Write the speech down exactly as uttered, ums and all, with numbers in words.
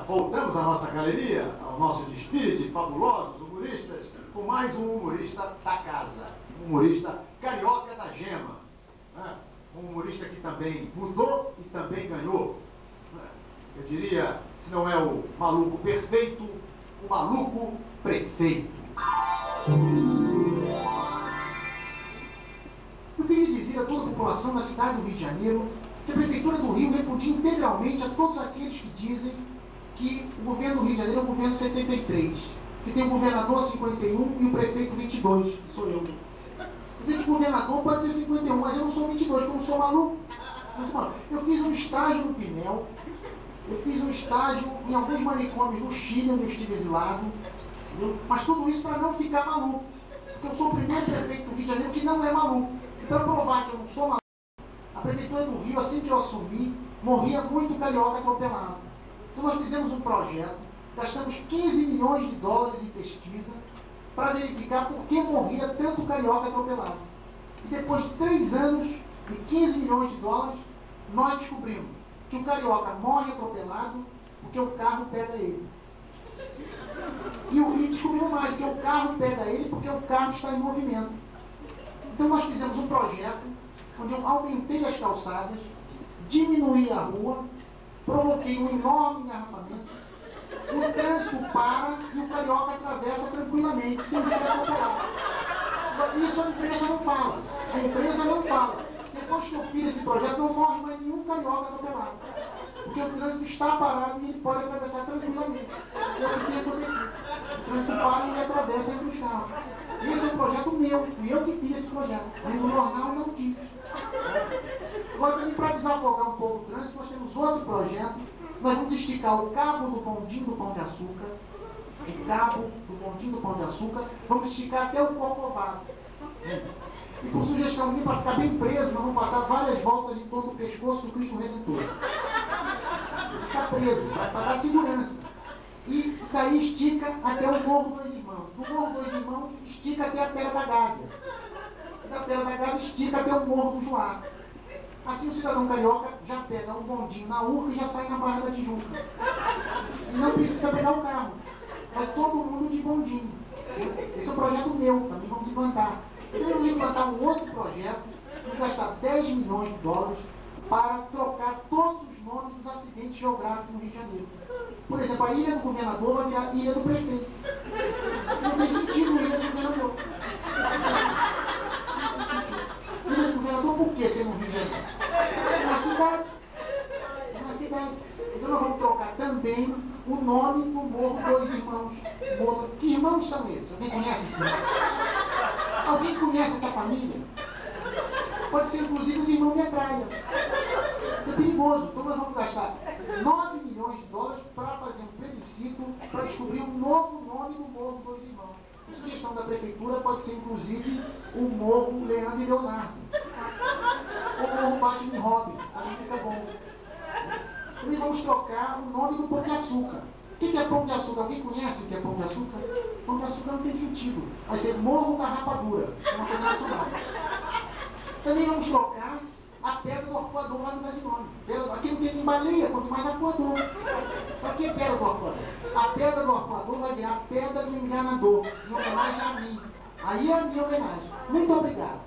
voltamos à nossa galeria, ao nosso desfile de fabulosos humoristas, com mais um humorista da casa, um humorista carioca da gema, né? Um humorista que também mudou e também ganhou. Eu diria, se não é o maluco perfeito, o maluco prefeito. Eu queria dizer a toda a população da cidade do Rio de Janeiro que a Prefeitura do Rio repudia integralmente a todos aqueles que dizem que o governo do Rio de Janeiro é o governo setenta e três, que tem o governador cinquenta e um e o prefeito vinte e dois, que sou eu. Quer dizer que o governador pode ser cinquenta e um, mas eu não sou vinte e dois, porque eu não sou maluco. Eu fiz um estágio no Pinel, eu fiz um estágio em alguns manicômios no Chile, onde eu estive exilado, entendeu? Mas tudo isso para não ficar maluco, porque eu sou o primeiro prefeito do Rio de Janeiro que não é maluco. E para provar que eu não sou maluco, a Prefeitura do Rio, assim que eu assumi, morria muito carioca atropelado. Então nós fizemos um projeto, gastamos quinze milhões de dólares em pesquisa para verificar por que morria tanto carioca atropelado. E depois de três anos e quinze milhões de dólares, nós descobrimos que o carioca morre atropelado porque o carro pega ele. E, o, e descobrimos mais, que o carro pega ele porque o carro está em movimento. Então nós fizemos um projeto onde eu aumentei as calçadas, diminuí a rua, provoquei um enorme engarrafamento, o trânsito para e o carioca atravessa tranquilamente, sem ser atropelado. Isso a empresa não fala. A empresa não fala. Depois que eu fiz esse projeto, não morre mais nenhum carioca atropelado. Porque o trânsito está parado e ele pode atravessar tranquilamente. É o que tem acontecido. O trânsito para e ele atravessa entre os carros. E esse é um projeto meu. Fui eu que fiz esse projeto. No jornal não diz. Agora, também para desafogar um pouco o trânsito, nós temos outro projeto. Nós vamos esticar o cabo do bondinho do Pão de Açúcar. O cabo do bondinho do Pão de Açúcar. Vamos esticar até o Corcovado. E por sugestão minha, para ficar bem preso, nós vamos passar várias voltas em torno do pescoço do Cristo Redentor. Ficar preso, para dar segurança. E daí estica até o Morro dos Irmãos. Do Morro dos Irmãos, estica até a Pedra da Gávea. E da Pedra da Gávea, estica até o Morro do Joá. Assim o cidadão carioca já pega um bondinho na Urca e já sai na Barra da Tijuca. E não precisa pegar o carro. Vai todo mundo de bondinho. Esse é um projeto meu, também vamos implantar. Então vamos implantar um outro projeto, vamos gastar dez milhões de dólares para trocar todos os nomes dos acidentes geográficos no Rio de Janeiro. Por exemplo, a Ilha do Governador vai virar Ilha do Prefeito. Não tem sentido Ilha do Governador. Não tem sentido. Ilha do Governador, por que ser no Rio de Janeiro? É na cidade. É na cidade. Então nós vamos trocar também o nome do Morro dos Irmãos. Morro... Que irmãos são esses? Alguém conhece esse nome? Alguém conhece essa família? Pode ser inclusive os irmãos Metralha. É perigoso. Então nós vamos gastar nove milhões de dólares para fazer um plebiscito para descobrir um novo nome do Morro dos Irmãos. A sugestão da Prefeitura pode ser inclusive o Morro Leandro e Leonardo. O Morro Batman e Robin. Também fica bom. Também vamos trocar o nome do Pão de Açúcar. O que é Pão de Açúcar? Alguém conhece o que é Pão de Açúcar? Pão de Açúcar não tem sentido. Vai ser Morro da Rapadura. É uma coisa nacional. Também vamos trocar a Pedra do Arpoador, vai mudar de nome. Aqui não tem nem baleia, quanto mais arpoador. Para que Pedra do Arpoador? A Pedra do Arpoador vai virar Pedra do Enganador, em homenagem a mim. Aí é a minha homenagem. Muito obrigado.